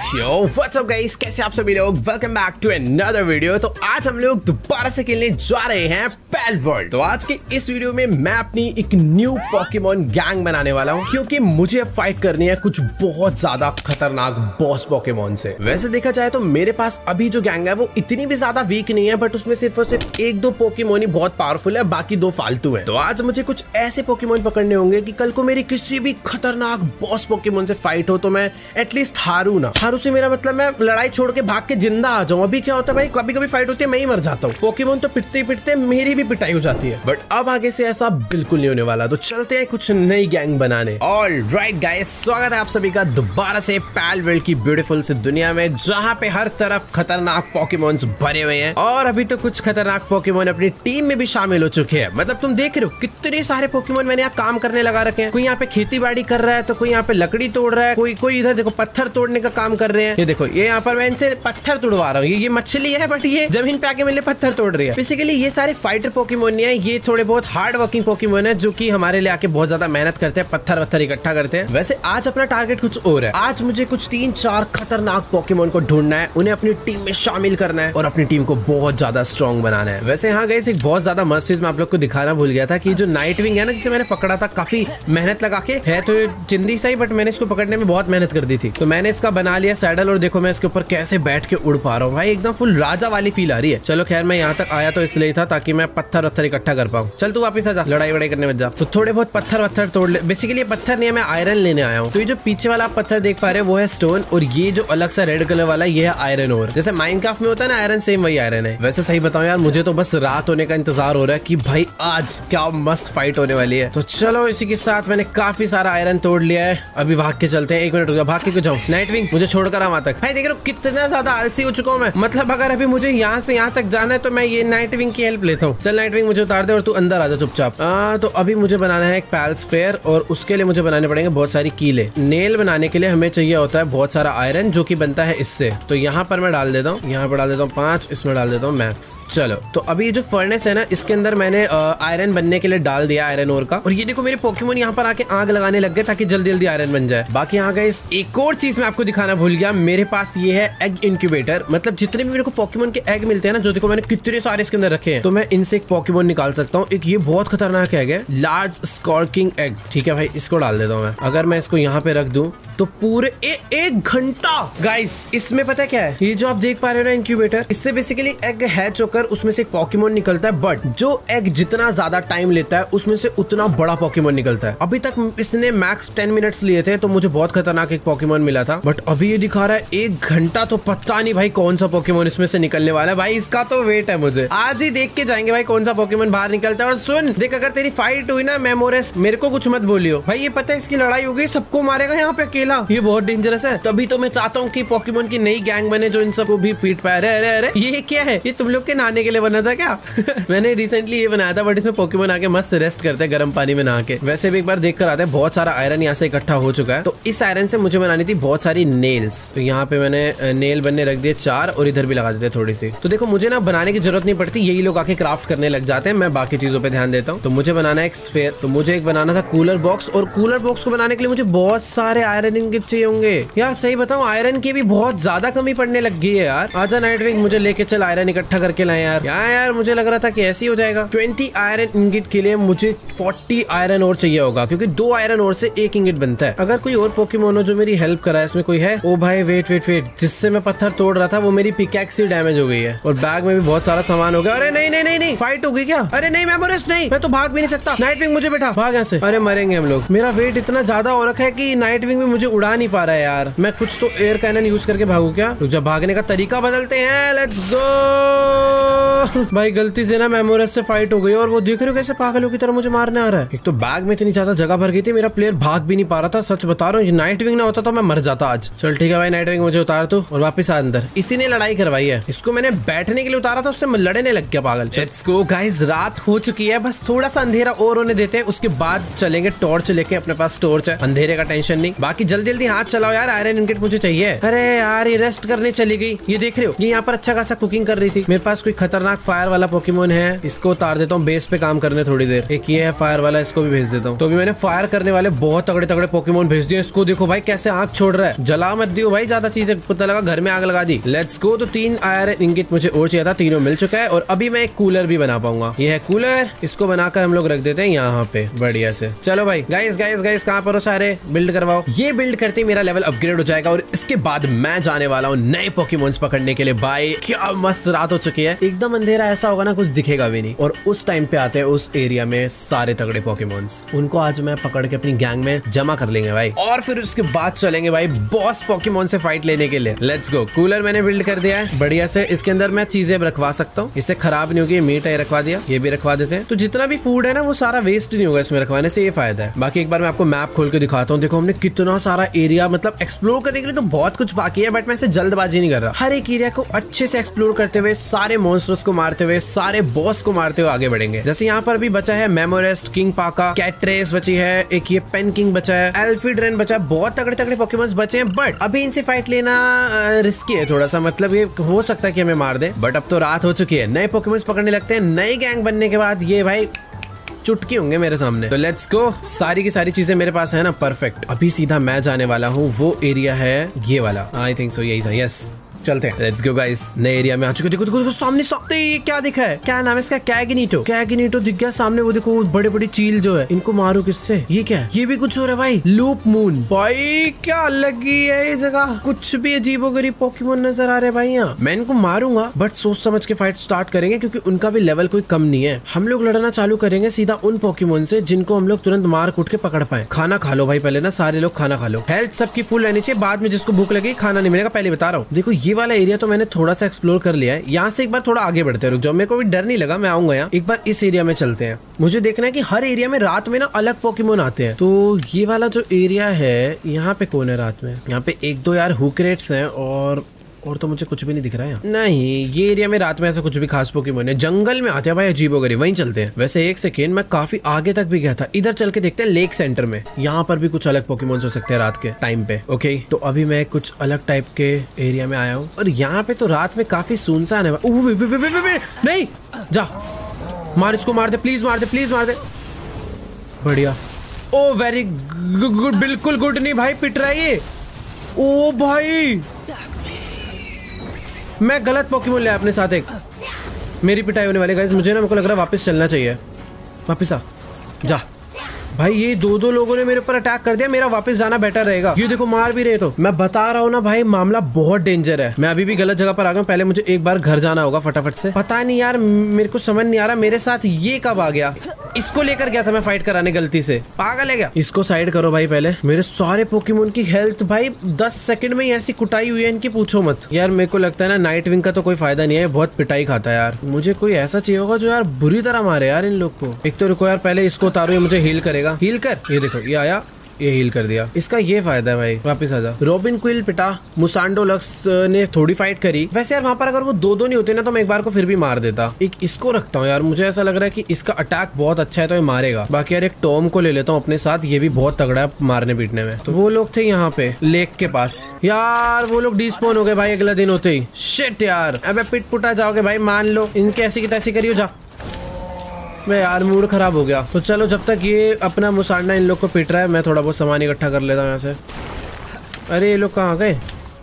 Yo what's up guys, कैसे आप सभी लोग। Welcome back to another video. तो आज हम लोग दोबारा से खेलने जा रहे हैं पैल वर्ल्ड। तो आज के इस वीडियो में मैं अपनी एक न्यू पोकेमॉन गैंग बनाने वाला हूँ, क्योंकि मुझे फाइट करनी है कुछ बहुत ज्यादा खतरनाक बॉस पोकेमॉन से। वैसे देखा जाए तो मेरे पास अभी जो गैंग है वो इतनी भी ज्यादा वीक नहीं है, बट उसमें सिर्फ और सिर्फ एक दो पोकेमॉन ही बहुत पावरफुल है, बाकी दो फालतू है। तो आज मुझे कुछ ऐसे पोकेमॉन पकड़ने होंगे कि कल को मेरी किसी भी खतरनाक बॉस पोकेमॉन से फाइट हो तो मैं एटलीस्ट हारू ना। हारू से मेरा मतलब मैं लड़ाई छोड़ के भाग के जिंदा आ जाऊं। अभी क्या होता है भाई, कभी कभी फाइट होती है मैं ही मर जाता हूँ। पोकेमॉन तो पिटते पिटते मेरी भी पिटाई हो जाती है, बट अब आगे से ऐसा बिल्कुल नहीं होने वाला। तो चलते हैं कुछ नई गैंग बनाने। ऑलराइट गाइस, स्वागत है आप सभी का दोबारा से पैल वर्ल्ड की ब्यूटीफुल सी दुनिया में, जहाँ पे हर तरफ खतरनाक पोकेमॉन्स भरे हुए हैं। और अभी तो कुछ खतरनाक पोकेमॉन अपनी टीम में भी शामिल हो चुके हैं। मतलब तुम देख रहे हो कितने सारे पोकेमॉन मैंने यहाँ काम करने लगा रखे हैं। कोई यहाँ पे खेती बाड़ी कर रहा है, तो कोई यहाँ पे लकड़ी तोड़ रहा है, कोई इधर देखो पत्थर तोड़ने का काम कर रहे हैं। ये देखो, ये यहाँ पर मैं इनसे पत्थर तोड़वा रहा हूँ। ये मछली है, बट ये जमीन पे आके मेरे पत्थर तोड़ रही है। बेसिकली ये सारे फाइटर पोकेमॉन नहीं है, ये थोड़े बहुत हार्ड वर्किंग पोकेमॉन है, जो कि हमारे लिए आके बहुत ज्यादा मेहनत करते हैं, पत्थर वत्थर इकट्ठा करते हैं। वैसे आज अपना टारगेट कुछ और है। आज मुझे कुछ 3-4 खतरनाक पोकेमॉन को ढूंढना है, उन्हें अपनी टीम में शामिल करना है और अपनी टीम को बहुत ज्यादा स्ट्रॉन्ग बनाना है। वैसे यहाँ गाइस एक बहुत ज्यादा मस्त चीज मैं आप लोग को दिखाना भूल गया था कि जो नाइटविंग है ना, जिसे मैंने पकड़ा था काफी मेहनत लगा के, है तो चिंदी सही, बट मैंने इसको पकड़ने में बहुत मेहनत कर दी थी। तो मैंने इसका बना लिया सैडल, और देखो मैं इसके ऊपर कैसे बैठ के उड़ पा रहा हूँ भाई, एकदम फुल राजा वाली फील आ रही है। चलो खैर, मैं यहाँ तक आया तो इसलिए था ताकि मैं पत्थर वत्थर इकट्ठा कर पाऊँ। चल तू वापस आ जा, लड़ाई वड़ाई करने में जा। तो थोड़े बहुत पत्थर वत्थर तोड़ ले। बेसिकली ये पत्थर नहीं है, मैं आयरन लेने आया हूँ। तो ये जो पीछे वाला आप पत्थर देख पा रहे हैं वो है स्टोन, और ये जो अलग सा रेड कलर वाला ये है आयरन ओर। जैसे माइनक्राफ्ट में होता है ना आयरन, सेम वही आयरन है। वैसे सही बताऊं यार, मुझे तो बस रात होने का इंतजार हो रहा है कि भाई आज क्या मस्त फाइट होने वाली है। तो चलो इसी के साथ मैंने काफी सारा आयरन तोड़ लिया है। अभी भाग के चलते हैं। 1 मिनट रुक, भाग के जाऊँ। नाइटविंग मुझे छोड़कर वहां तक। भाई देख रहे हो कितना ज्यादा आलसी हो चुका हूँ मैं। मतलब अगर अभी मुझे यहाँ से यहाँ तक जाना है तो मैं ये नाइटविंग की हेल्प लेता हूँ। चल नाइटविंग मुझे उतार दे और तू अंदर आ जा चुपचाप। तो अभी मुझे बनाना है एक पैल स्फेयर, और उसके लिए मुझे बनाने पड़ेंगे बहुत सारी कीले। नेल बनाने के लिए हमें चाहिए होता है बहुत सारा आयरन, जो कि बनता है इससे। तो यहाँ पर मैं डाल देता हूँ, यहाँ पर डाल देता हूँ 5, इसमें डाल देता हूँ मैक्स। चलो तो अभी जो फर्नेस है ना, इसके अंदर मैंने आयरन बनने के लिए डाल दिया आयरन ओर का। और ये देखो मेरे पोकेमॉन यहाँ पर आके आग लगाने लग गए ताकि जल्दी जल्दी आयरन बन जाए। बाकी यहाँ गाइस एक और चीज मैं आपको दिखाना भूल गया, मेरे पास ये है एग इंक्यूबेटर। मतलब जितने भी मेरे को पोकेमॉन के एग मिलते हैं ना, जो देखो मैंने कितने सारे इसके अंदर रखे हैं, तो मैं इनसे एक पोकेमॉन निकाल सकता हूँ। एक ये बहुत खतरनाक एग है, लार्ज स्कॉर्किंग एग। ठीक है भाई, इसको डाल देता हूँ मैं। अगर मैं इसको यहाँ पे रख दूं तो पूरे 1 घंटा गाइस, इसमें पता है क्या है, ये जो आप देख पा रहे हो ना इंक्यूबेटर, इससे बेसिकली एग हैच होकर उसमें से एक पोकेमॉन निकलता है। बट जो एग जितना ज्यादा टाइम लेता है, उसमें से उतना बड़ा पोकेमॉन निकलता है। अभी तक इसने मैक्स 10 मिनट्स लिए थे, तो मुझे बहुत खतरनाक एक पोकेमॉन मिला था। बट अभी ये दिखा रहा है 1 घंटा, तो पता नहीं भाई कौन सा पोकेमॉन इसमें से निकलने वाला है। भाई इसका तो वेट है, मुझे आज ही देख के जाएंगे भाई कौन सा पोकेमॉन बाहर निकलता है। और सुन देख, अगर तेरी फाइट हुई ना मेमोरेस, मेरे को कुछ मत बोलियो भाई। ये पता है इसकी लड़ाई हो गई, सबको मारेगा यहाँ पे अकेला, ये बहुत डेंजरस है। तभी तो मैं चाहता हूँ कि पोकेमॉन की नई गैंग बने जो इन सबको भी पीट पाए। अरे अरे ये क्या है, ये तुम लोग के नहाने के लिए बना था क्या? मैंने रिसेंटली ये बनाया था, बट इसमें पोकेमॉन आके मस्त रेस्ट करते हैं गर्म पानी में नहा के। वैसे भी एक बार देख कर आते हैं। बहुत सारा आयरन यहाँ से इकट्ठा हो चुका है, तो इस आयरन से मुझे बनानी थी बहुत सारी नेल्स। तो यहाँ पे मैंने नेल बनने रख दिए 4, और इधर भी लगा देते थोड़ी सी। तो देखो मुझे ना बनाने की जरूरत नहीं पड़ती, यही लोग आके क्राफ्ट करने लग जाते हैं। मैं बाकी चीजों पे ध्यान देता हूँ। तो मुझे बनाना है एक स्फेयर, तो मुझे एक बनाना था कूलर बॉक्स, और कूलर बॉक्स को बनाने के लिए मुझे बहुत सारे आयरन इंगेट चाहिए होंगे। यार सही बताऊं, आयरन की भी बहुत ज्यादा कमी पड़ने लग गई है यार। आजा नाइटविंग, मुझे लेके चल, आयरन इकट्ठा करके लाए यार। यार मुझे लग रहा था कि ऐसे ही हो जाएगा। 20 आयरन इंगेट के लिए मुझे 40 आयरन और चाहिए होगा, क्योंकि 2 आयरन और से 1 इंगेट बनता है। अगर कोई और पोकेमॉन हो जो मेरी हेल्प करा है, इसमें कोई है? ओ भाई वेट, जिससे मैं पत्थर तोड़ रहा था वो मेरी पिकैक्स ही डैमेज हो गई है, और बैग में भी बहुत सारा सामान हो गया। अरे नहीं, फाइट हो गई क्या? अरे नहीं मेमोरेस नहीं, मैं तो भाग भी नहीं सकता। नाइटविंग मुझे बैठा, भाग यहाँ से। अरे मरेंगे हम लोग। मेरा वेट इतना ज्यादा हो रखा है कि नाइटविंग भी मुझे उड़ा नहीं पा रहा है यार। मैं कुछ तो एयर कैनन यूज करके भागू क्या? जब भागने का तरीका बदलते हैं, लेट्स गो। भाई गलती से ना मेमोरेस से फाइट हो गई, और वो देख रहे हो कैसे पागलों की तरह मुझे मारने आ रहा है। एक तो बैग में इतनी ज्यादा जगह भर गई थी, मेरा प्लेयर भाग भी नहीं पा रहा था। सच बता रहा हूँ, नाइटविंग ना होता तो मैं मर जाता आज। चल ठीक है भाई, नाइटविंग मुझे उतार तू और वापस आ अंदर। इसी ने लड़ाई करवाई है, इसको मैंने बैठने के लिए उतारा था, उससे लड़ने लग गया पागल। लेट्स गो गाइस, रात हो चुकी है, बस थोड़ा सा अंधेरा और होने देते हैं, उसके बाद चलेंगे टॉर्च लेके। अपने पास टॉर्च है, अंधेरे का टेंशन नहीं। बाकी जल्दी जल्दी हाथ चलाओ यार, आयरन इंगेट मुझे चाहिए। अरे यार ये रेस्ट करने चली गई। ये देख रहे हो, ये यहाँ पर अच्छा खासा कुकिंग कर रही थी। मेरे पास कोई खतरनाक फायर वाला पोकेमॉन है, इसको उतार देता हूँ बेस पे काम करने थोड़ी देर। एक ये है फायर वाला, इसको भी भेज देता हूँ। तो अभी मैंने फायर करने वाले बहुत तगड़े तगड़े पोकेमॉन भेज दिए। इसको देखो भाई कैसे आंख छोड़ रहा है, जला मत बोलती हो भाई ज्यादा चीजें, पता लगा घर में आग लगा दी। Let's go. तो 3 आयरन इंगिट मुझे और चाहिए था, तीनों मिल चुका है। और अभी मैं एक कूलर भी बना पाऊंगा। ये है कूलर, इसको बनाकर हम लोग रख देते हैं यहाँ पे बढ़िया से। चलो भाई गाइस गाइस गाइस कहाँ पर हो सारे, बिल्ड करवाओ। ये बिल्ड करते मेरा लेवल अपग्रेड हो जाएगा और इसके बाद मैं जाने वाला हूँ नए पोकेमॉन्स पकड़ने के लिए। भाई क्या मस्त रात हो चुकी है, एकदम अंधेरा ऐसा होगा ना कुछ दिखेगा भी नहीं। और उस टाइम पे आते हैं उस एरिया में सारे तगड़े पोकेमॉन्स, उनको आज मैं पकड़ के अपनी गैंग में जमा कर लेंगे भाई। और फिर उसके बाद चलेंगे भाई बॉस पोकेमॉन से फाइट लेने के लिए। Let's go. कूलर मैंने बिल्ड कर दिया है बढ़िया से, इसके अंदर मैं चीजें रखवा सकता हूँ, इससे खराब नहीं होगी। मीट है रखवा दिया, ये भी रखवा देते हैं। तो जितना भी फूड है ना वो सारा वेस्ट नहीं होगा इसमें रखवाने से, ये फायदा है। बाकी एक बार मैं आपको मैप खोल के दिखाता हूँ। देखो हमने कितना सारा एरिया मतलब एक्सप्लोर करने के लिए तो बहुत कुछ बाकी है, बट मैं इसे जल्दबाजी नहीं कर रहा। हर एक एरिया को अच्छे से एक्सप्लोर करते हुए, सारे मॉन्स्टर्स को मारते हुए, सारे बॉस को मारते हुए आगे बढ़ेंगे। जैसे यहाँ पर भी बचा है मेमोरेस्ट, किंग पाका, कैट्रेस बची है, एक ये पेन किंग बचा है, एल्फीड्रेन बचा है। बहुत तगड़े तगड़े पोकेमॉन्स बचे हैं, बट अभी इनसे फाइट लेना रिस्की है थोड़ा सा। मतलब ये हो सकता है कि हमें मार दे, बट अब तो रात हो चुकी है। नए पोकेमॉन्स पकड़ने लगते हैं। नई गैंग बनने के बाद ये भाई चुटकी होंगे मेरे सामने। तो लेट्स गो। सारी की सारी चीजें मेरे पास है ना, परफेक्ट। अभी सीधा मैं जाने वाला हूँ, वो एरिया है ये वाला। आई थिंक सो यही था, यस चलते हैं। Let's go guys. नए एरिया में आ चुके। देखो देखो देखो सामने ये क्या दिखा है, क्या नाम है इसका, कैगिनीटो। कैगिनीटो दिख गया सामने। वो देखो बड़े बड़ी चील जो है, इनको मारो किससे। ये क्या है, ये भी कुछ हो रहा है भाई। लूप मून भाई क्या अलग ही है ये जगह, कुछ भी अजीबोगरीब पोकेमॉन नजर आ रहे भाई यहाँ। मैं इनको मारूंगा बट सोच समझ के फाइट स्टार्ट करेंगे, क्योंकि उनका भी लेवल कोई कम नहीं है। हम लोग लड़ना चालू करेंगे सीधा उन पोकेमॉन से जिनको हम लोग तुरंत मार कूट के पकड़ पाए। खाना खा लो भाई पहले ना, सारे लोग खाना खा लो। हेल्थ सबकी फुल रहनी चाहिए, बाद में जिसको भूख लगी खाना नहीं मिलेगा, पहले बता रहा हूँ। देखो ये वाला एरिया तो मैंने थोड़ा सा एक्सप्लोर कर लिया है। यहाँ से एक बार थोड़ा आगे बढ़ते हैं, रुक जाओ, मेरे को भी डर नहीं लगा, मैं आऊंगा यहाँ। एक बार इस एरिया में चलते हैं। मुझे देखना है कि हर एरिया में रात में ना अलग पोकेमॉन आते हैं। तो ये वाला जो एरिया है, यहाँ पे कौन है रात में। यहाँ पे 1-2 यार हुकरेट्स हैं और तो मुझे कुछ भी नहीं दिख रहा है यहाँ। नहीं, ये एरिया में रात में ऐसा कुछ भी खास पोकेमॉन है। जंगल में आते हैं भाई अजीबोगरीब, वहीं चलते हैं। वैसे एक सेकेंड, मैं काफी आगे तक भी गया था। इधर चल के देखते हैं लेक सेंटर में, यहाँ पर भी कुछ अलग पोकेमॉन्स हो सकते हैं रात के टाइम पे। ओके, तो अभी मैं कुछ अलग टाइप के एरिया में आया हूँ और यहाँ पे तो रात में काफी सुनसान है। नहीं जा, मार इसको, मार दे प्लीज, मार दे प्लीज, मार दे। बढ़िया, ओ वेरी गुड, बिल्कुल गुड नहीं भाई, पिट रहा है ये। ओ भाई मैं गलत पोकेमॉन ले अपने साथ, एक मेरी पिटाई होने वाली गाइस। मुझे ना, मेरे को लग रहा है वापस चलना चाहिए। वापस आ जा भाई, ये 2 लोगों ने मेरे ऊपर अटैक कर दिया, मेरा वापस जाना बेटर रहेगा। ये देखो मार भी रहे, तो मैं बता रहा हूँ ना भाई, मामला बहुत डेंजर है। मैं अभी भी गलत जगह पर आ गया हूँ। पहले मुझे एक बार घर जाना होगा फटाफट से। पता नहीं यार, मेरे को समझ नहीं आ रहा मेरे साथ ये कब आ गया। इसको लेकर गया था मैं फाइट कराने गलती से, पागल है क्या। इसको साइड करो भाई पहले। मेरे सारे पोकेमॉन की हेल्थ भाई 10 सेकंड में ऐसी कुटाई हुई है इनकी, पूछो मत यार। मेरे को लगता है ना नाइट विंग का तो कोई फायदा नहीं है, बहुत पिटाई खाता है यार। मुझे कोई ऐसा चाहिए होगा जो यार बुरी तरह मारे यार इन लोग को। एक तो रुको यार, पहले इसको उतारो, ये मुझे हील करेगा। हील कर, ये देखो ये आया, ये हील कर दिया। इसका ये फायदा है भाई। वापस आ जा। रॉबिन क्विल पिटा, मुसांडो लक्स ने थोड़ी फाइट करी। वैसे यार वहाँ पर अगर वो 2 नहीं होते ना तो मैं एक बार को फिर भी मार देता। एक इसको रखता हूँ यार, मुझे ऐसा लग रहा है कि इसका अटैक बहुत अच्छा है तो ये मारेगा। बाकी यार एक टॉम को ले लेता हूँ अपने साथ, ये भी बहुत तगड़ा है मारने पीटने में। तो वो लोग थे यहाँ पे लेक के पास। यार वो लोग डिस्पोन हो गए भाई अगला दिन होते ही। शिट यार, अबे पिट पुटा जाओगे भाई, मान लो। इनके ऐसी की तैसी करियो, जा। मैं यार मूड खराब हो गया। तो चलो जब तक ये अपना मुसांडा इन लोग को पीट रहा है, मैं थोड़ा बहुत सामान इकट्ठा कर लेता हूँ यहाँ से। अरे ये लोग कहाँ गए,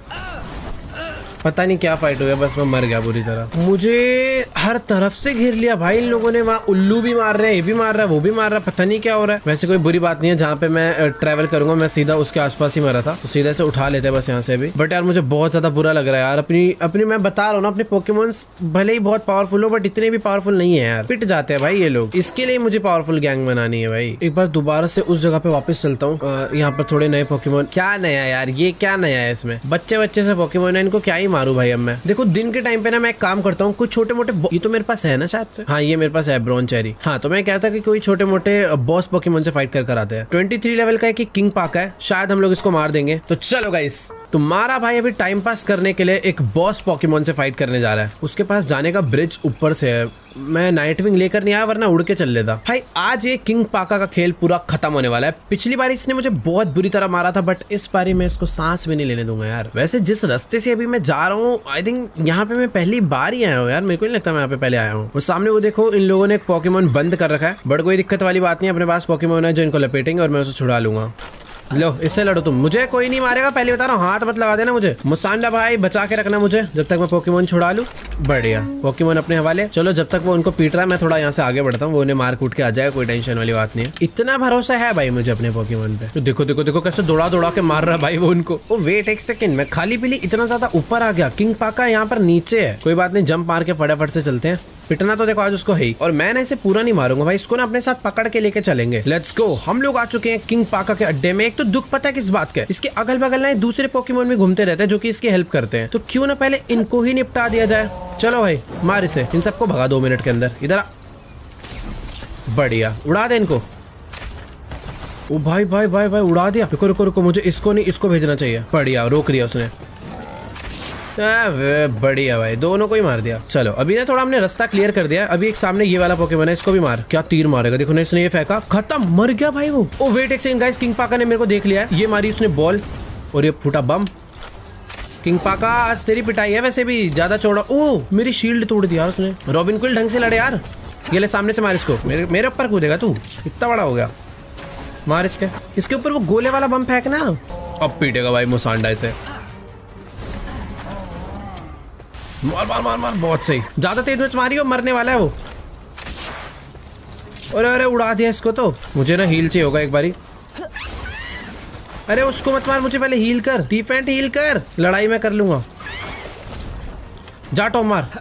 पता नहीं क्या फाइट हो गया, बस मैं मर गया बुरी तरह। मुझे हर तरफ से घेर लिया भाई इन लोगों ने। वहाँ उल्लू भी मार रहे हैं, ये भी मार रहा है, वो भी मार रहा है, पता नहीं क्या हो रहा है। वैसे कोई बुरी बात नहीं है, जहाँ पे मैं ट्रैवल करूंगा मैं सीधा उसके आसपास ही मरा था, तो सीधे से उठा लेते हैं बस यहाँ से भी। बट यार मुझे बहुत ज्यादा बुरा लग रहा है यार। अपनी मैं बता रहा हूँ ना, अपने पोकेमॉन्स भले ही बहुत पावरफुल हो बट इतने भी पावरफुल नहीं है यार, पिट जाते हैं भाई ये लोग। इसके लिए मुझे पावरफुल गैंग बनानी है भाई। एक बार दोबारा से उस जगह पे वापस चलता हूँ। यहाँ पर थोड़े नए पोकेमॉन। क्या नया यार, ये क्या नया है इसमें, बच्चे से पोकेमॉन है, इनको क्या ही मारू भाई अब मैं। देखो दिन के टाइम पे ना मैं एक काम करता हूँ, कुछ छोटे मोटे, ये तो मेरे पास है ना शायद से, हाँ ये मेरे पास है ब्रोनचेरी। हाँ तो मैं कहता कि कोई छोटे मोटे बॉस पोकेमॉन से फाइट कर आते हैं। 23 लेवल का एक किंग पाका है, शायद हम लोग इसको मार देंगे। तो चलो गाइस, तुम्हारा भाई अभी टाइम पास करने के लिए एक बॉस पोकेमॉन से फाइट करने जा रहा है। उसके पास जाने का ब्रिज ऊपर से है। मैं नाइट विंग लेकर नहीं आया, वरना उड़ के चल लेता भाई। आज ये किंग पाका का खेल पूरा खत्म होने वाला है। पिछली बार इसने मुझे बहुत बुरी तरह मारा था, बट इस बार मैं इसको सांस भी नहीं लेने दूंगा यार। वैसे जिस रास्ते से अभी मैं जा रहा हूँ, आई थिंक यहाँ पे मैं पहली बार ही आया हूँ यार, मेरे को नहीं लगता मैं यहाँ पे पहले आया हूँ। और सामने वो देखो, इन लोगों ने एक पोकेमॉन बंद कर रखा है, बट कोई दिक्कत वाली बात नहीं है, अपने पास पोकेमॉन है जो इनको लपेटेंगे और मैं उसे छुड़ा लूंगा। लो इससे लड़ो तुम, मुझे कोई नहीं मारेगा, पहले बता रहा हूँ, हाथ मत लगा देना मुझे। मुसांडा भाई बचा के रखना मुझे जब तक मैं पोकेमोन छुड़ा लूं। बढ़िया, पोकेमोन अपने हवाले। चलो जब तक वो उनको पीट रहा है मैं थोड़ा यहाँ से आगे बढ़ता हूँ, वो उन्हें मार कूट के आ जाएगा, कोई टेंशन वाली बात नहीं है। इतना भरोसा है भाई मुझे अपने पोकेमोन पे। तो देखो देखो देखो कैसे दौड़ा दौड़ा के मार रहा है भाई वो उनको। ओ वेट एक सेकंड, मैं खाली पीली इतना ज्यादा ऊपर आ गया। किंग पाका यहाँ पर नीचे है, कोई बात नहीं, जंप मार के फटाफट से चलते हैं। पिटना तो देखो आज उसको है ही, और मैं ना इसे पूरा नहीं मारूंगा भाई, इसको ना अपने साथ पकड़ के लेके चलेंगे। Let's go. हम लोग आ चुके हैं किंग पाका के अड्डे में। एक तो दुख पता है किस बात का, इसके अगल बगल ना दूसरे पोकेमोन में घूमते रहते हैं जो कि इसकी हेल्प करते हैं, तो क्यों ना पहले इनको ही निपटा दिया जाए। चलो भाई मार इसे, इन सबको भगा 2 मिनट के अंदर। इधर आ, बढ़िया, उड़ा दे इनको। ओ भाई भाई भाई भाई उड़ा दिया। रुको रुको रुको, मुझे इसको नहीं, इसको भेजना चाहिए। बढ़िया, रोक दिया उसने। बढ़िया भाई, दोनों को ही मार दिया। चलो अभी ना थोड़ा हमने रास्ता क्लियर कर दिया। अभी एक सामने ये वाला पोकेमोन है, इसको भी मार। क्या तीर मारेगा, देखो ना इसने ये फेंका, खत्म, मर गया भाई वो। ओ वेट एक सेकंड गाइस, किंग पाका ने मेरे को देख लिया है। ये मारी उसने बॉल और ये फूटा बम। किंग पाका आज तेरी पिटाई है वैसे भी ज्यादा चौड़ा। ओ मेरी शील्ड तोड़ दिया उसने। रॉबिन क्विल ढंग से लड़े यार। ये ले सामने से मार इसको, मेरे ऊपर कूदेगा तू, इतना बड़ा हो गया। मार इसके ऊपर वो गोले वाला बम फेंकना। अब पीटेगा भाई मुसांडा इसे। मार मार मार मार, बहुत सही, ज्यादा तेज में मारी हो, मरने वाला है वो। अरे अरे उड़ा दिया इसको। तो मुझे ना हील चाहिए होगा एक बारी। अरे उसको मत मार, मुझे पहले हील कर, डिफेंड हील कर, लड़ाई में कर लूंगा। जा टॉम मार,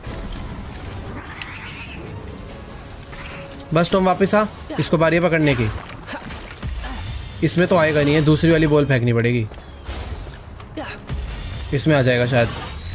बस टॉम वापस आ, इसको बारी है पकड़ने की। इसमें तो आएगा नहीं है, दूसरी वाली बॉल फेंकनी पड़ेगी। इसमें आ जाएगा शायद।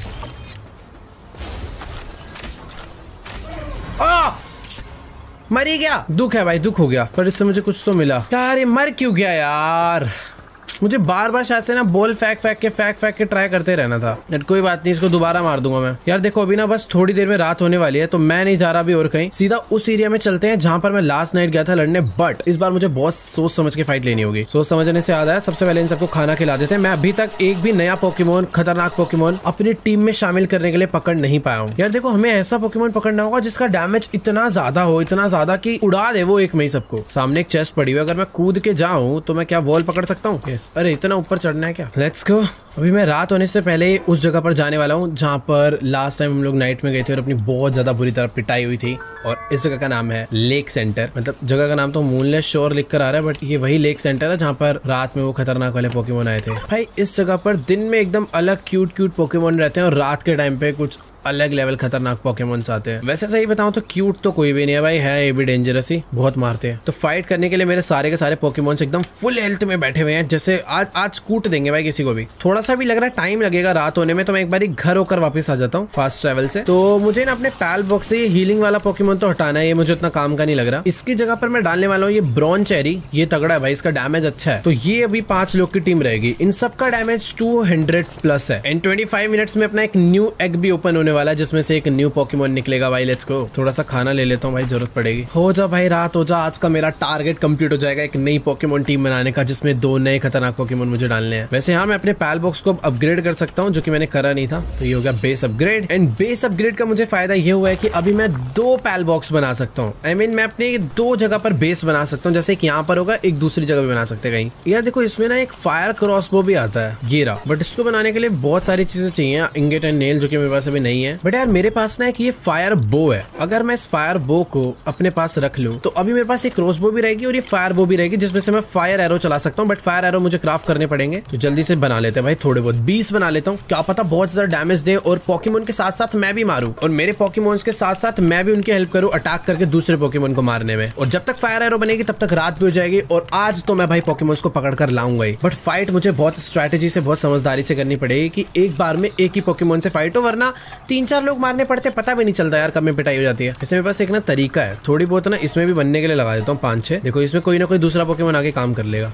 मर ही गया। दुख है भाई, दुख हो गया, पर इससे मुझे कुछ तो मिला। यार ये मर क्यों गया यार, मुझे बार बार शायद से ना बॉल फेंक फेंक के ट्राई करते रहना था। बट कोई बात नहीं, इसको दोबारा मार दूंगा मैं। यार देखो अभी ना बस थोड़ी देर में रात होने वाली है, तो मैं नहीं जा रहा अभी और कहीं, सीधा उस एरिया में चलते हैं जहां पर मैं लास्ट नाइट गया था लड़ने। बट इस बार मुझे बहुत सोच समझ के फाइट लेनी होगी। सोच समझने से याद आया, सबसे पहले इन सबको खाना खिला देते हैं। मैं अभी तक एक भी नया पोकेमोन, खतरनाक पोकेमोन अपनी टीम में शामिल करने के लिए पकड़ नहीं पाया हूँ। यार देखो हमें ऐसा पोकेमोन पकड़ना होगा जिसका डैमेज इतना ज्यादा हो, इतना ज्यादा कि उड़ा दे वो एक में ही सबको। सामने एक चेस्ट पड़ी हुई है, अगर मैं कूद के जाऊं तो मैं क्या वॉल पकड़ सकता हूँ? अरे इतना ऊपर चढ़ना है क्या? Let's go. अभी मैं रात होने से पहले उस जगह पर जाने वाला हूँ जहाँ पर लास्ट टाइम हम लोग नाइट में गए थे और अपनी बहुत ज्यादा बुरी तरह पिटाई हुई थी। और इस जगह का नाम है लेक सेंटर। मतलब जगह का नाम तो मूनलेस शोर लिख कर आ रहा है, बट ये वही लेक सेंटर है जहाँ पर रात में वो खतरनाक वाले पोकेमोन आए थे। भाई इस जगह पर दिन में एकदम अलग क्यूट पोकेमोन रहते हैं और रात के टाइम पे कुछ अलग लेवल खतरनाक पोकेमोन्स आते हैं। वैसे सही बताऊं तो क्यूट तो कोई भी नहीं है भाई, है ये भी डेंजरस ही, बहुत मारते हैं। तो फाइट करने के लिए मेरे सारे के सारे पोकेमोन्स एकदम फुल हेल्थ में बैठे हुए हैं, जैसे आज कूट देंगे भाई किसी को भी। थोड़ा सा भी लग रहा है टाइम लगेगा रात होने में, तो मैं एक बार घर होकर वापस आ जाता हूँ फास्ट ट्रेवल से। तो मुझे ना अपने पैल बॉक्स से हीलिंग वाला पोकेमोन तो हटाना है, ये मुझे उतना काम का नहीं लग रहा। इसकी जगह पर मैं डालने वाला हूँ ये ब्रॉन चेरी। ये तगड़ा है भाई, इसका डैमेज अच्छा है। तो ये अभी 5 लोग की टीम रहेगी, इन सबका डैमेज 200+ है। एंड 25 मिनट्स में अपना एक न्यू एग भी ओपन होने वाला है जिसमें से एक न्यू पोकेमोन निकलेगा भाई। Let's go. थोड़ा सा खाना ले लेता हूँ भाई, जरूरत पड़ेगी। हो जा भाई, रात हो जा, आज का मेरा टारगेट कंप्लीट हो जाएगा, एक नई पोकेमोन टीम बनाने का जिसमें 2 नए खतरनाक पोकेमोन मुझे डालने हैं। वैसे हाँ, मैं अपने पैल बॉक्स को अपग्रेड कर सकता हूँ, जो कि मैंने करा नहीं था। तो ये हो गया base upgrade. And base upgrade का मुझे फायदा ये हुआ है कि अभी मैं 2 पैल बॉक्स बना सकता हूँ। आई मीन मैं अपने 2 जगह पर बेस बना सकता हूँ, जैसे एक यहाँ पर होगा, एक दूसरी जगह भी बना सकते हैं कहीं। यार देखो इसमें ना एक फायर क्रॉसबो भी आता है, ये रहा। बट इसको बनाने के लिए बहुत सारी चीजें चाहिए, इंगेट एंड नेल, जो कि मेरे पास अभी नहीं है। बट यार मेरे पास ना एक ये फायर बो है, अगर मैं इस फायर बो को अपने पास रख लूं तो अभी मेरे पास एक क्रॉसबो भी रहेगी और ये फायर बो भी रहेगी, जिसमें से मैं फायर एरो चला सकता हूँ। बट फायर एरो मुझे क्राफ्ट करने पड़ेंगे, तो जल्दी से बना लेते हैं भाई। थोड़े बहुत 20 बना लेता हूँ, क्या पता बहुत ज्यादा डैमेज दे और पोकेमोन के साथ साथ मैं भी मारूं, और मेरे पोकेमोन्स के साथ साथ मैं भी उनकी हेल्प करूं अटैक करके दूसरे पोकेमोन को मारने में। और जब तक फायर एरो बनेगी तब तक रात भी हो जाएगी, और आज तो मैं भाई पोकेमोन्स को पकड़ कर लाऊंगा ही। बट फाइट मुझे बहुत स्ट्रैटेजी से, बहुत समझदारी से करनी पड़ेगी कि एक बार में एक ही पोकेमोन से फाइट हो, वरना 3-4 लोग मारने पड़ते, पता भी नहीं चलता यार कब में पिटाई हो जाती है। इसमें बस एक ना तरीका है, थोड़ी बहुत ना इसमें भी बनने के लिए लगा देता हूँ 5-6। देखो इसमें कोई ना कोई दूसरा पोकेमोन आके काम कर लेगा।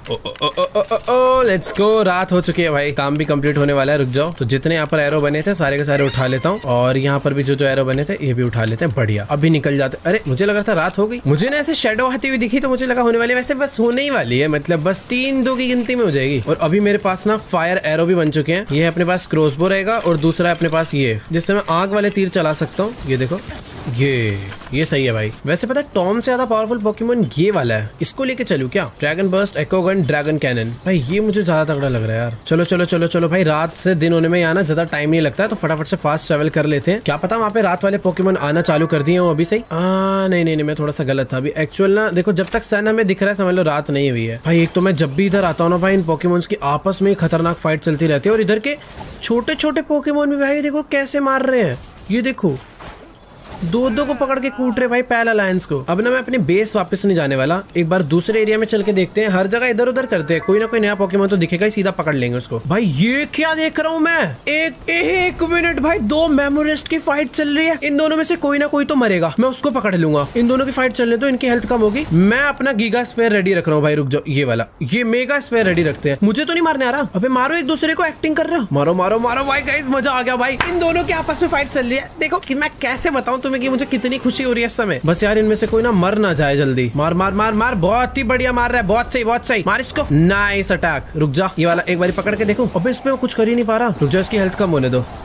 Let's go. रात हो चुकी है भाई, काम भी कंप्लीट होने वाला है, रुक जाओ। तो जितने यहाँ पर एरो बने थे सारे के सारे उठा लेता हूँ, और यहाँ पर भी जो एरो बने थे ये भी उठा लेते हैं। बढ़िया, अभी निकल जाते। अरे मुझे लगा था रात हो गई, मुझे ना ऐसे शेडो आती हुई दिखी तो मुझे लगा होने वाली, वैसे बस होने ही वाली है, मतलब बस 3-2 की गिनती में हो जाएगी। और अभी मेरे पास ना फायर एरो भी बन चुके हैं। ये अपने पास क्रॉसबो रहेगा और दूसरा अपने पास ये, जिससे मैं आग वाले तीर चला सकता हूँ। ये देखो ये सही है भाई। वैसे पता है टॉम से ज्यादा पावरफुल पोकेमोन ये वाला है, इसको लेके चलूं क्या? Dragon burst, echo gun, dragon cannon. भाई ये मुझे ज्यादा तगड़ा लग रहा है यार। चलो चलो चलो चलो भाई, रात से दिन होने में यहाँ ना ज्यादा टाइम नहीं लगता है, तो फटाफट से फास्ट ट्रेवल कर लेते हैं। क्या पता वहाँ पे रात वाले पोकेमोन आना चालू कर दिए हो अभी से ही। नहीं, मैं थोड़ा सा गलत था अभी। एक्चुअल ना देखो, जब तक सन हमें दिख रहा है समझ लो रात नहीं हुई है भाई। एक तो मैं जब भी इधर आता हूँ ना भाई, इन पोकेमोन्स की आपस में खतरनाक फाइट चलती रहती है, और इधर के छोटे छोटे पोकेमोन भी भाई देखो कैसे मार रहे हैं। ये देखो दो को पकड़ के कूट रहे भाई पैल अलायंस को। अब ना मैं अपने बेस वापस नहीं जाने वाला, एक बार दूसरे एरिया में चल के देखते हैं। हर जगह इधर उधर करते हैं, कोई ना कोई नया पोकेमोन तो दिखेगा ही, सीधा पकड़ लेंगे उसको। भाई ये क्या देख रहा हूँ मैं? एक मिनट भाई, दो मेमोरिस्ट की फाइट चल रही है। इन दोनों में से कोई ना कोई तो मरेगा, मैं उसको पकड़ लूंगा। इन दोनों की फाइट चलने तो इनकी हेल्थ कम होगी। मैं अपना गीगा स्फीयर रेडी रख रहा हूँ भाई। रुक जाओ, ये वाला, ये मेगा स्फीयर रेडी रखते हैं। मुझे तो नहीं मारने आ रहा। अबे मारो एक दूसरे को, एक्टिंग कर रहे हो। मारो मारो मारो भाई, गाइस मजा आ गया भाई। इन दोनों की आपस में फाइट चल रही है। देखो कि मैं कैसे बताऊं तुम्हें कि मुझे कितनी खुशी हो रही है इस समय। बस यार इनमें से कोई ना मर ना जाए जल्दी। मार मार मार मार, बहुत ही बढ़िया मार रहा है, बहुत सही बहुत सही। मार इसको, नाइस अटैक। रुक जा, ये वाला एक बारी पकड़ के देखो। अबे इसमें कुछ कर ही नहीं पा रहा। रुक जा, इसकी हेल्थ कम होने दो।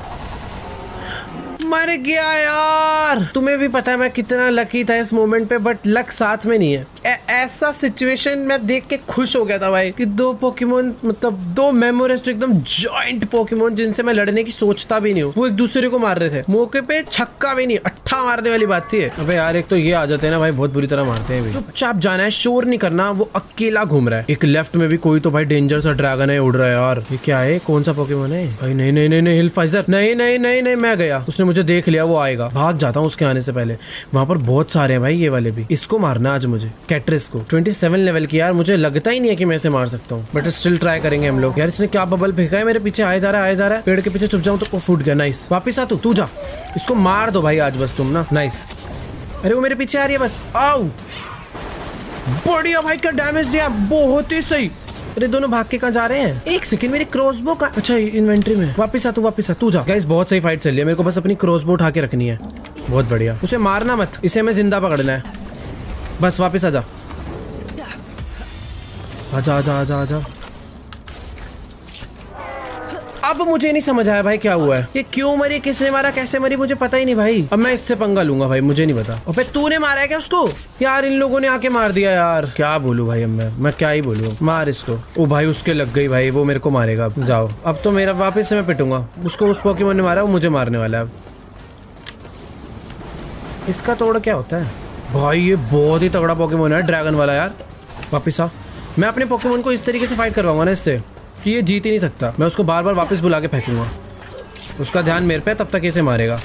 मर गया यार। तुम्हें भी पता है मैं कितना लकी था इस मोमेंट पे, बट लक साथ में नहीं है। ऐसा सिचुएशन मैं देख के खुश हो गया था भाई कि दो पोकेमोन, मतलब दो मेमोरिस्ट एकदम जॉइंट पोकेमोन जिनसे मैं लड़ने की सोचता भी नहीं हूँ, वो एक दूसरे को मार रहे थे। मौके पे छक्का भी नहीं, अट्ठा मारने वाली बात थी। अबे यार एक तो ये आ जाते हैं ना भाई, बहुत बुरी तरह मारते हैं। चुपचाप जाना है, शोर नहीं करना। वो अकेला घूम रहा है। एक लेफ्ट में भी कोई तो भाई डेंजर सा ड्रैगन है, उड़ रहा है यार। ये क्या है? कौन सा पोकेमोन है भाई? नहीं नहीं नहीं नहीं, हिलफाइजर। नहीं नहीं नहीं नहीं, मैं गया। उसने मुझे देख लिया, वो आएगा। भाग जाता हूँ उसके आने से पहले। वहां पर बहुत सारे हैं भाई, ये वाले भी। इसको मारना आज मुझे, कैट्रिस को। 27 लेवल की यार, मुझे लगता ही नहीं है कि मैं इसे मार सकता हूँ, बट स्टिल ट्राई करेंगे हम लोग। यार इसने क्या बबल फेंका है मेरे पीछे, आए जा रहा है। पेड़ के पीछे छुप जाऊँ तो फूट गया। नाइस, वापिस आ तू जा, इसको मार दो भाई आज बस तुम ना। नाइस। अरे वो मेरे पीछे आ रही है बस। आओ, बढ़िया भाई, क्या डैमेज दिया, बहुत ही सही। अरे दोनों भाग के कहाँ जा रहे हैं? एक सेकंड, मेरी क्रॉसबो का, अच्छा इन्वेंटरी में। वापिस आ तू जा। गाइस बहुत सही फाइट चल रही है, मेरे को बस अपनी क्रॉसबो उठा के रखनी है। बहुत बढ़िया। उसे मारना मत, इसे हमें जिंदा पकड़ना है। बस वापिस आजा आजा आजा आजा आजा। अब मुझे नहीं समझ आया भाई क्या हुआ है, ये क्यों मरी, किसने मारा, कैसे मरी, मुझे पता ही नहीं भाई। अब मैं इससे पंगा लूंगा भाई, मुझे नहीं पता। और फिर तूने मारा है क्या उसको? यार इन लोगों ने आके मार दिया यार, क्या बोलूं भाई। अब मैं क्या ही बोलूं। मार इसको। ओ भाई उसके लग गई भाई, वो मेरे को मारेगा। जाओ, अब तो मेरा वापस से मैं पिटूंगा उसको। उस पोकेमोन ने मारा, वो मुझे मारने वाला है। अब इसका तोड़ क्या होता है भाई? ये बहुत ही तगड़ा पोकेमोन है, ड्रैगन वाला यार। वापिस आ। मैं अपने पोकेमोन को इस तरीके से फाइट करवाऊंगा ना इससे कि ये जीत ही नहीं सकता। मैं उसको बार बार वापस बुला के फेंकूंगा, उसका ध्यान मेरे पे, तब तक इसे मारेगा।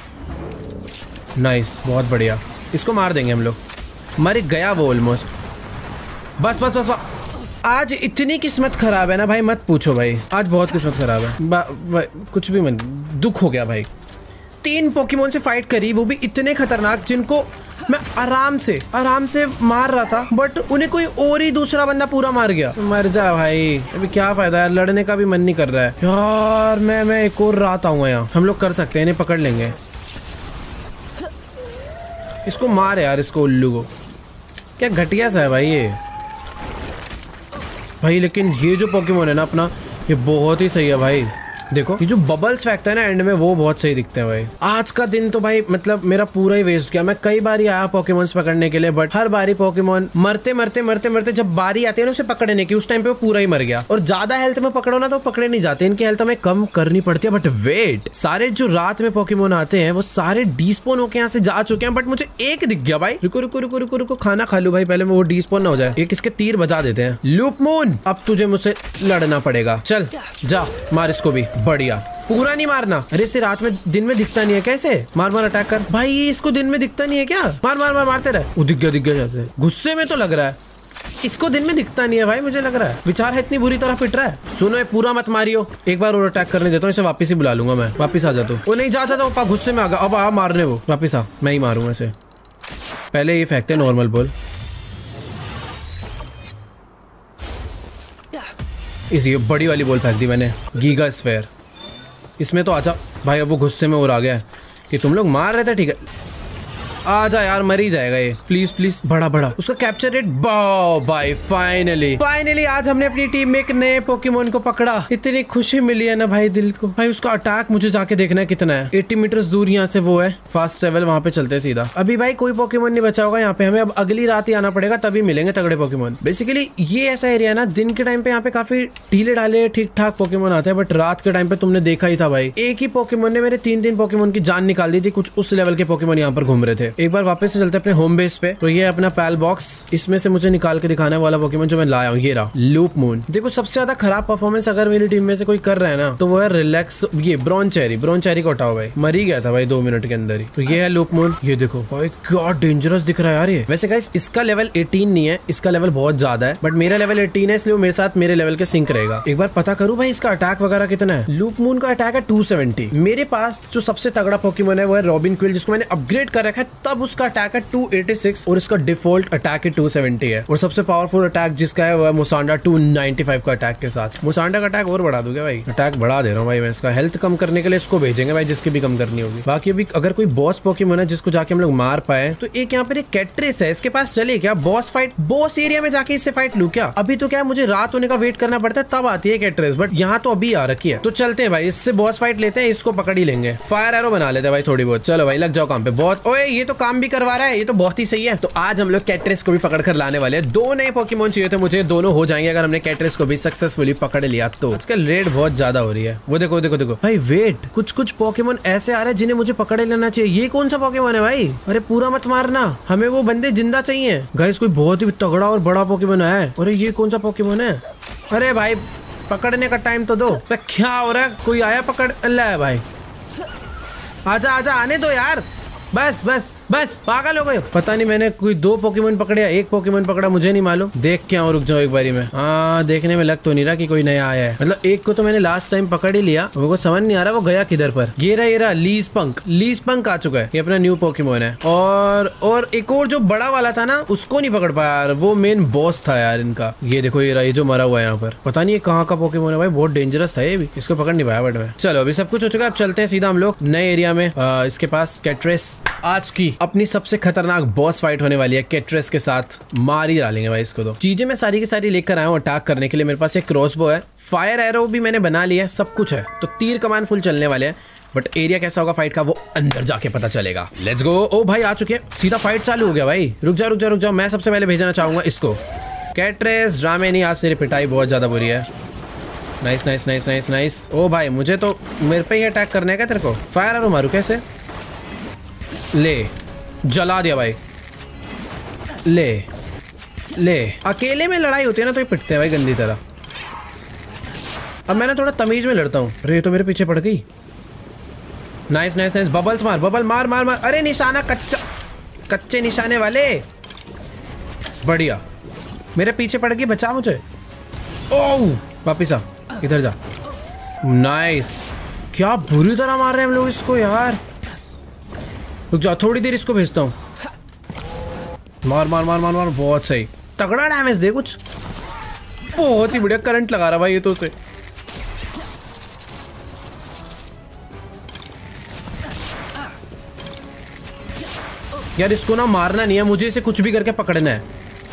नाइस, बहुत बढ़िया। इसको मार देंगे हम लोग। मर गया वो ऑलमोस्ट। बस बस बस, आज इतनी किस्मत खराब है ना भाई, मत पूछो भाई। आज बहुत किस्मत खराब है। कुछ भी मन, दुख हो गया भाई। 3 पोकेमोन से फाइट करी, वो भी इतने खतरनाक जिनको मैं आराम से मार रहा था, बट उन्हें कोई और ही दूसरा बंदा पूरा मार गया। मर जा भाई, अभी क्या फायदा यार, लड़ने का भी मन नहीं कर रहा है यार। मैं एक और रात आऊंगा यहाँ, हम लोग कर सकते हैं, इन्हें पकड़ लेंगे। इसको मार यार, इसको उल्लू को। क्या घटिया सा है भाई ये भाई। लेकिन ये जो पोकेमोन है ना अपना, ये बहुत ही सही है भाई। देखो ये जो बबल्स फेंकता है ना एंड में, वो बहुत सही दिखते हैं भाई। आज का दिन तो भाई मतलब मेरा पूरा ही वेस्ट गया। मैं कई बार ही आया पोकेमोन्स पकड़ने के लिए, बट हर बारी पोकेमोन मरते मरते मरते मरते जब बारी आती है ना उसे पकड़ने की, उस टाइम पे वो पूरा ही मर गया। और ज्यादा हेल्थ में पकड़ो ना तो पकड़े नहीं जाते, इनकी हेल्थ हमें कम करनी पड़ती है। बट वेट, सारे जो रात में पोकेमोन आते हैं वो सारे डीस्पोन होके यहाँ से जा चुके हैं, बट मुझे एक दिख गया भाई। रुको रुको रुको रुको रुको, खाना खा लूं भाई पहले, मैं वो डीस्पोन ना हो जाए। एक इसके तीर बजा देते हैं। लूप मून, अब तुझे मुझसे लड़ना पड़ेगा। चल जा, मार इसको भी। बढ़िया, पूरा नहीं मारना। अरे इसे रात में, दिन में दिखता नहीं है कैसे? मार मार, अटैक कर भाई। इसको दिन में दिखता नहीं है क्या? मार मार मार, मारते रहे। वो दिख गया जैसे, गुस्से में तो लग रहा है। इसको दिन में दिखता नहीं है भाई, मुझे लग रहा है। विचार है इतनी बुरी तरह पिट रहा है। सुनो, ये पूरा मत मारियो, एक बार और अटैक करने देता हूँ इसे, वापस ही बुला लूंगा मैं। वापस आ जा तू। वो नहीं जाता था, पापा गुस्से में आ गया। अब आ मारने, वो वापस आ, मैं ही मारूंगा इसे। पहले ये फेंकते नॉर्मल बॉल। इसी बड़ी वाली बॉल फेंक दी मैंने, गीगा स्फीयर। इसमें तो आजा भाई। अब वो गुस्से में और आ गया है कि तुम लोग मार रहे थे, ठीक है। आ जा यार, मर ही जाएगा ये। प्लीज प्लीज, बड़ा बड़ा उसका कैप्चर रेट। भाई फाइनली आज हमने अपनी टीम में एक नए पोकेमोन को पकड़ा। इतनी खुशी मिली है ना भाई दिल को। भाई उसका अटैक मुझे जाके देखना है कितना है। 80 मीटर दूर यहाँ से वो है फास्ट ट्रेवल, वहाँ पे चलते हैं सीधा। अभी भाई कोई पोकेमोन नहीं बचा होगा यहाँ पे, हमें अब अगली रात ही आना पड़ेगा, तभी मिलेंगे तगड़े पोकेमोन। बेसिकली ये ऐसा एरिया ना, दिन के टाइम पे यहाँ पे काफी ढीले ढाले ठीक ठाक पोकेमोन आते हैं, बट रात के टाइम पे तुमने देखा ही था भाई, एक ही पोकेमोन ने मेरे 3 पोकेमोन की जान निकाल दी थी। कुछ उस लेवल के पोकेमोन यहाँ पर घूम रहे थे। एक बार वापस से चलते अपने होम बेस पे। तो ये अपना पैल बॉक्स, इसमें से मुझे निकाल के दिखाने वाला पोकेमोन जो मैं लाया हूँ, ये रहा लूप मून। देखो सबसे ज्यादा खराब परफॉर्मेंस अगर मेरी टीम में से कोई कर रहा है ना, तो वो है रिलैक्स। ये ब्रॉन्ज चेरी को हटाओ भाई, मर ही गया था भाई 2 मिनट के अंदर ही। तो ये है लूप मून। ये देखो भाई क्या डेंजरस दिख रहा है यार ये। वैसे गाइस इसका लेवल 18 नहीं है, इसका लेवल बहुत ज्यादा है, बट मेरा लेवल 18 है, इसलिए वो मेरे साथ मेरे लेवल के सिंक रहेगा। एक बार पता करूँ भाई इसका अटैक वगैरह कितना है। लूप मून का अटैक है 270। मेरे पास जो सबसे तगड़ा पोकेमोन है वो है रॉबिन क्विल, जिसको मैंने अपग्रेड कर रखा है, तब उसका अटैक है 286 और इसका डिफॉल्ट अटैक है 270 है। और सबसे पावरफुल अटैक जिसका है वो है मुसांडा 295 का अटैक के साथ। मुसांडा का अटैक और बढ़ा दूंगा भाई, अटैक बढ़ा दे रहा हूँ भाई मैं। इसका हेल्थ कम करने के लिए इसको भेजेंगे भाई, जिसकी भी कम करनी होगी। बाकी अभी अगर कोई बॉस पोकेमोन है जिसको जाके हम लोग मार पाए, तो एक यहाँ पर एक कैट्रिस है, इसके पास चले क्या बॉस फाइट, बॉस एरिया में जाके इससे फाइट लू क्या? अभी तो क्या मुझे रात होने का वेट करना पड़ता है तब आती है कैट्रिस, बट यहाँ तो अभी आ रखी है। तो चलते हैं भाई, इससे बॉस फाइट लेते हैं, इसको पकड़ ही लेंगे। फायर एरो बना लेते हैं भाई थोड़ी बहुत। चलो भाई लग जाओ काम पे। बहुत ओए ये तो काम भी करवा रहा है, ये तो बहुत ही सही है। तो आज हम लोग कैट्रिस को भी पकड़ कर लाने वाले हैं। 2 नए पोकेमोन चाहिए थे मुझे, दोनों हो जाएंगे अगर हमने कैट्रिस को भी सक्सेसफुली पकड़ लिया तो। आजकल रेट बहुत ज्यादा हो रही है। वो देखो देखो देखो भाई, वेट कुछ पोकेमोन ऐसे आ रहे हैं जिन्हें मुझे पकड़ लेना चाहिए। ये कौन सा पोकेमोन है भाई? अरे पूरा मत मारना, हमें वो बंदे जिंदा चाहिए। गाइस कोई बहुत ही तगड़ा और बड़ा पोकेमोन है। अरे ये कौन सा पोकेमोन है? अरे भाई पकड़ने का टाइम तो दो। क्या हो रहा है? कोई आया पकड़? अल्लाह भाई आजा आजा, आने दो यार, बस बस बस, पागल हो गए। पता नहीं मैंने कोई 2 पोकेमोन पकड़े या 1 पोकेमोन पकड़ा, मुझे नहीं मालूम। देख के आऊं, रुक जाओ एक बारी में। हाँ देखने में लग तो नहीं रहा कि कोई नया आया है। मतलब एक को तो मैंने लास्ट टाइम पकड़ ही लिया, वो समझ नहीं आ रहा वो गया किधर पर। ये रहा लीज पंक आ चुका है, ये अपना न्यू पोकेमोन है। और एक और जो बड़ा वाला था ना, उसको नहीं पकड़ पाया यार, वो मेन बॉस था यार इनका। ये देखो ये रहा, ये जो मरा हुआ है यहाँ पर, पता नहीं ये कहाँ का पोकेमोन है भाई, बहुत डेंजरस था ये भी, इसको पकड़ नहीं पाया बट मैं। चलो अभी सब कुछ हो चुका है, अब चलते हैं सीधा हम लोग नए एरिया में। इसके पास कैट्रिस, आज की अपनी सबसे खतरनाक बॉस फाइट होने वाली है। कैट्रिस के साथ मार ही डालेंगे भाई इसको। तो चीजें मैं सारी की सारी लेकर आया हूँ अटैक करने के लिए। मेरे पास एक क्रॉसबो है, फायर एरो भी मैंने बना लिया है, सब कुछ है। तो तीर कमान फुल चलने वाले हैं, बट एरिया कैसा होगा फाइट का वो अंदर जाके पता चलेगा। Let's go. ओ भाई आ चुके हैं, सीधा फाइट चालू हो गया भाई। रुक जाओ, मैं सबसे पहले भेजना चाहूंगा इसको। कैट्रिस ड्रामे नहीं, आज तेरी पिटाई बहुत ज्यादा बुरी है। नाइस। ओ भाई मुझे तो मेरे पे ही अटैक करने का तेरे को। फायर एरो मारू कैसे? ले जला दिया भाई। ले अकेले में लड़ाई होती है ना तो ये पिटते हैं भाई गंदी तरह। अब मैं ना थोड़ा तमीज में लड़ता हूँ। अरे तो मेरे पीछे पड़ गई। नाइस। बबल्स मार, बबल मार। अरे निशाना कच्चे निशाने वाले, बढ़िया। मेरे पीछे पड़ गई, बचा मुझे। ओह वापिस आ, इधर जा। नाइस, क्या बुरी तरह मार रहे हैं हम लोग इसको यार। रुक जाओ थोड़ी देर, इसको भेजता हूँ। मार, बहुत सही, तगड़ा डैमेज दे कुछ, बहुत ही बढ़िया। करंट लगा रहा भाई ये तो उसे। यार इसको ना मारना नहीं है मुझे, इसे कुछ भी करके पकड़ना है।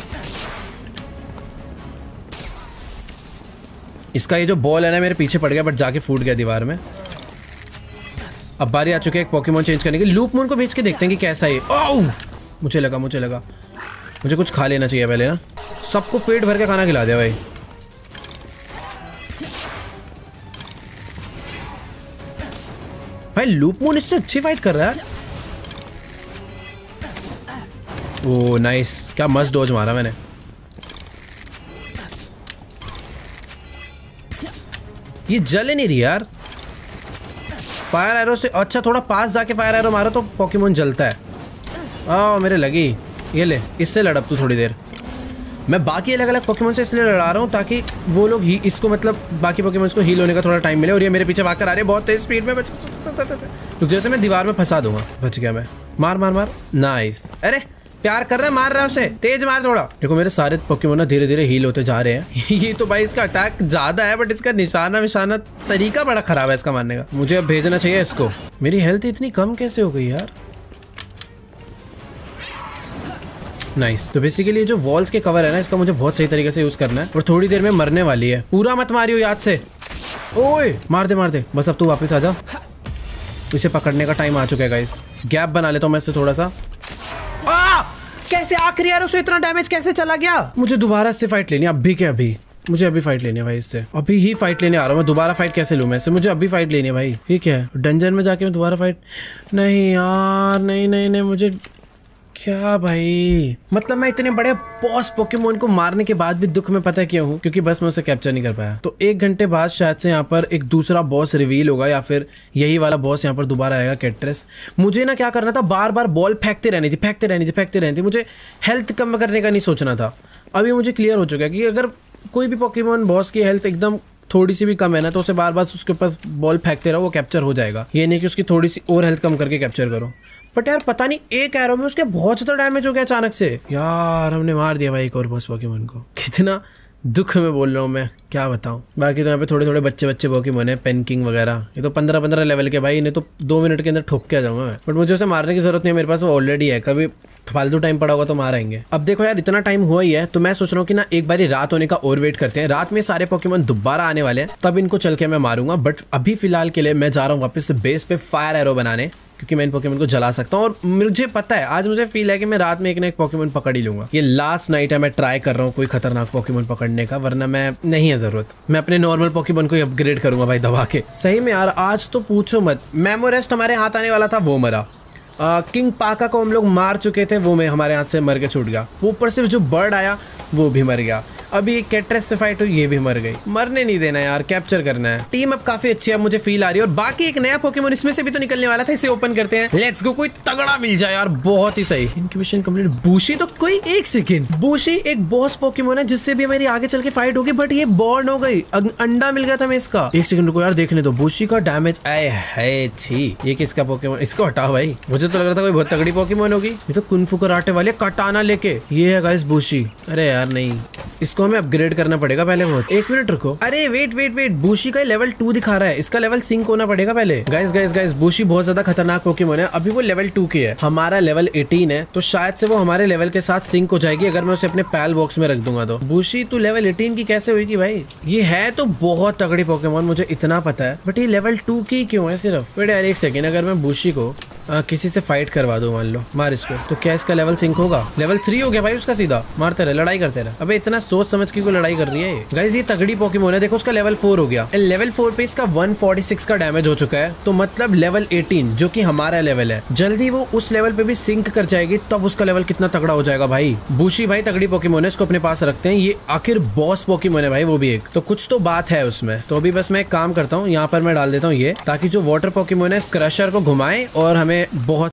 इसका ये जो बॉल है ना मेरे पीछे पड़ गया, बट जाके फूट गया दीवार में। अब बारी आ चुकी है एक पोकेमोन चेंज करने की। लूप मून को भेज के देखते हैं कि कैसा है। ओह मुझे लगा मुझे कुछ खा लेना चाहिए पहले ना। सबको पेट भर के खाना खिला दिया भाई। भाई लूप मून इससे अच्छी फाइट कर रहा है। ओह नाइस, क्या मस्त डोज मारा मैंने। ये जल नहीं रही यार फायर एरो से। अच्छा थोड़ा पास जाके फायर एरो मारो तो पोकेमोन जलता है। मेरे लगी। ये ले, इससे लड़ अब तू थोड़ी देर। मैं बाकी अलग अलग पोकेमोन से इसलिए लड़ा रहा हूँ ताकि वो लोग ही इसको, मतलब बाकी पोकेमोन को हील होने का थोड़ा टाइम मिले। और ये मेरे पीछे भाग कर आ रहे हैं बहुत तेज स्पीड में। तो जैसे मैं दीवार में फंसा दूंगा। बच गया मैं। मार। नाइस। अरे प्यार कर रहा है, मार रहा है उसे, तेज मार थोड़ा। देखो मेरे सारे पोकेमोन धीरे धीरे हील होते जा रहे हैं। ये तो भाई इसका अटैक ज्यादा है, बट इसका निशाना तरीका बड़ा खराब है इसका मारने का। मुझे अब भेजना चाहिए इसको। मेरी हेल्थ इतनी कम कैसे हो गई यार? नाइस। तो बेसिकली जो वॉल्स के कवर है ना, इसका मुझे बहुत सही तरीके से यूज करना है और थोड़ी देर में मरने वाली है। पूरा मत मारियो याद से। ओए मार दे बस। अब तू वापस आ जा। इसे पकड़ने का टाइम आ चुका है गाइस। गैप बना लेता हूँ मैं इससे थोड़ा सा। कैसे आखिरी यार उसे इतना डैमेज कैसे चला गया? मुझे दोबारा इससे फाइट लेनी है अभी के अभी। मुझे अभी फाइट लेनी है भाई इससे। अभी ही फाइट लेने आ रहा हूँ मैं। दोबारा फाइट कैसे लूँ मैं इससे? मुझे अभी फाइट लेनी है भाई। ठीक है डंजन में जाके मैं दोबारा फाइट। नहीं यार नहीं मुझे क्या भाई, मतलब मैं इतने बड़े बॉस पोकेमोन को मारने के बाद भी दुख में पता है क्यों हूँ? क्योंकि बस मैं उसे कैप्चर नहीं कर पाया। तो 1 घंटे बाद शायद से यहाँ पर एक दूसरा बॉस रिवील होगा या फिर यही वाला बॉस यहाँ पर दोबारा आएगा कैट्रेस। मुझे ना क्या करना था, बार बार बॉल फेंकते रहनी थी। मुझे हेल्थ कम करने का नहीं सोचना था। अभी मुझे क्लियर हो चुका है कि अगर कोई भी पोकेमोन बॉस की हेल्थ एकदम थोड़ी सी भी कम है ना, तो उसे बार बार उसके पास बॉल फेंकते रहो, वो कैप्चर हो जाएगा। ये नहीं कि उसकी थोड़ी सी और हेल्थ कम करके कैप्चर करो। बट यार पता नहीं एक एरो में उसके बहुत ज्यादा डैमेज हो गया अचानक से। यार हमने मार दिया भाई एक और बॉस पोकेमोन को। कितना दुख में बोल रहा हूँ मैं, क्या बताऊँ। बाकी तो यहाँ पे थोड़े बच्चे पोकेमोन है, पेनकिंग वगैरह। ये तो 15 लेवल के भाई, इन्हें तो 2 मिनट के अंदर ठोक के आ जाऊंगा मैं। बट मुझे उसे मारने की जरूरत नहीं है, मेरे पास वो ऑलरेडी है। कभी फालतू टाइम पड़ा होगा तो मारेंगे। अब देखो यार इतना टाइम हुआ ही है, तो मैं सोच रहा हूँ कि ना एक बारी रात होने का और वेट करते हैं। रात में सारे पोकेमोन दोबारा आने वाले हैं, तब इनको चल के मैं मारूंगा। बट अभी फिलहाल के लिए मैं जा रहा हूँ वापस से बेस पे फायर एरो बनाने, क्योंकि मैं इन पोकेमोन को जला सकता हूँ। और मुझे पता है, आज मुझे फील है कि मैं रात में एक ना एक पोकेमोन पकड़ ही लूंगा। ये लास्ट नाइट है, मैं ट्राई कर रहा हूँ कोई खतरनाक पोकेमोन पकड़ने का, वरना मैं नहीं है जरूरत। मैं अपने नॉर्मल पोकेमोन को अपग्रेड करूंगा भाई दबा के। सही में यार आज तो पूछो मत। मेमोरेस्ट हमारे हाथ आने वाला था, वो मरा। किंग पाका को हम लोग मार चुके थे, वो में हमारे हाथ से मर के छूट गया। ऊपर से जो बर्ड आया वो भी मर गया। अभी एक कैट्रेस से फाइट हुई, ये भी मर गई। मरने नहीं देना यार, कैप्चर करना है। टीम अब काफी अच्छी है, मुझे फील आ रही है। और बाकी एक नया पोकेमोन इसमें से भी तो निकलने वाला था, इसे ओपन करते हैं। लेट्स गो, कोई तगड़ा मिल जाए यार, बहुत ही सही। Incubation complete. बूशी तो कोई 1 सेकेंड, बूशी एक बॉस पोकेमोन है जिससे भी मेरी आगे चल के फाइट होगी, बट ये बॉर्न हो गई। अंडा मिल गया था मैं इसका। 1 सेकंड को यार देखने दो। बूशी का डैमेज आए है, छी। ये किसका पोकेमोन? इसको हटाओ भाई, मुझे तो लग रहा था कोई बहुत तगड़ी पोकेमोन होगी। ये तो कुनफू कराटे वाले कटाना लेके। ये है गाइस बूशी। अरे यार नहीं, इसको हमें अपग्रेड करना पड़ेगा पहले बहुत। 1 मिनट रुको। अरे वेट, बूशी का लेवल 2 दिखा रहा है, इसका लेवल सिंक होना पड़ेगा पहले। गाइस बूशी बहुत ज्यादा खतरनाक पोकेमोन है। अभी वो लेवल 2 की है, हमारा लेवल 18 है, तो शायद से वो हमारे लेवल के साथ सिंक हो जाएगी अगर मैं उसे अपने पैल बॉक्स में रख दूंगा तो। बूशी तू लेवल 18 की कैसे हुई भाई? ये है तो बहुत तगड़ी पोकेमोन, मुझे इतना पता है, बट ये लेवल 2 की क्यों है सिर्फ? वेट यार 1 सेकेंड, अगर मैं बूशी को किसी से फाइट करवा दो, मान लो मार इसको, तो क्या इसका लेवल सिंक होगा? लेवल 3 हो गया भाई उसका। सीधा मारते रहे, लड़ाई करते रहे। अबे इतना सोच समझ के कोई लड़ाई कर रही है गाइस। ये तगड़ी पोकेमोन है, देखो उसका लेवल 4 हो गया। लेवल 4 पे इसका 146 का डैमेज हो चुका है, तो मतलब लेवल 18 जो कि हमारा लेवल है, जल्दी वो उस लेवल पे भी सिंक कर जाएगी, तब उसका लेवल कितना तगड़ा हो जाएगा भाई। बूशी भाई तगड़ी पोकेमोन है, इसको अपने पास रखते हैं। ये आखिर बॉस पोकेमोन है भाई, वो भी एक, तो कुछ तो बात है उसमें। तो अभी बस मैं एक काम करता हूँ, यहाँ पर मैं डाल देता हूँ ये, ताकि जो वाटर पोकेमोन है क्रशर को घुमाए और हमें बहुत